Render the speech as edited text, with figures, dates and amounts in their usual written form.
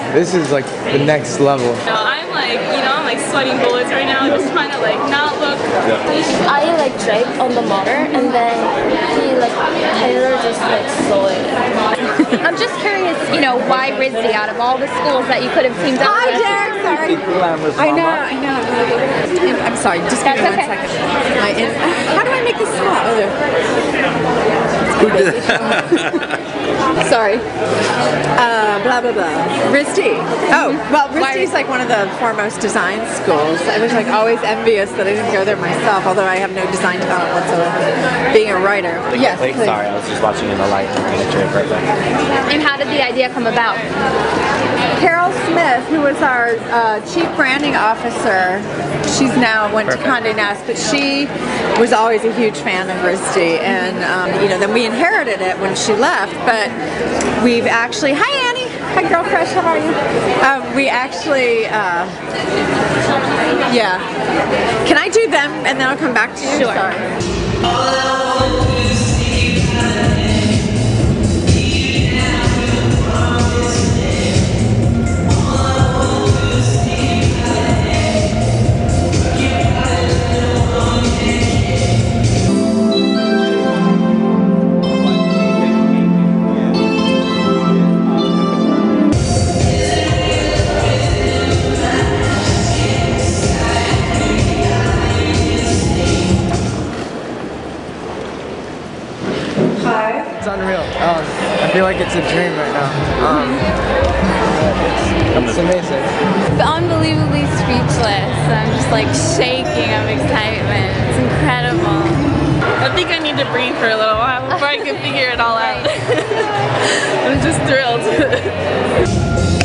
this is like the next level. No, I'm like, you know, I'm like sweating bullets right now, just trying to like not look. I like drank on the motor, and then Taylor just like stole it. I'm just curious, you know, why RISD out of all the schools that you could have teamed up with? Sorry. I know. I'm sorry, just give me 1 second. How do I make this small? Oh, there. Sorry. Blah, blah, blah. RISD. Oh, well, RISD is like one of the foremost design schools. I was like always envious that I didn't go there myself, although I have no design talent whatsoever, being a writer. Yes, please. Sorry, I was just watching in the light. And how did the idea come about? Carol Smith, who was our chief branding officer, she's now went to Condé Nast, but she was always a huge fan of RISD, and you know, then we inherited it when she left, but we've actually, hi Annie, hi Girl Crush, how are you? We actually, yeah, can I do them and then I'll come back to you? Sure. Sorry. It's unreal. I feel like it's a dream right now. It's amazing. It's unbelievably speechless. I'm just like shaking of excitement. It's incredible. I think I need to breathe for a little while before I can figure it all out. I'm just thrilled.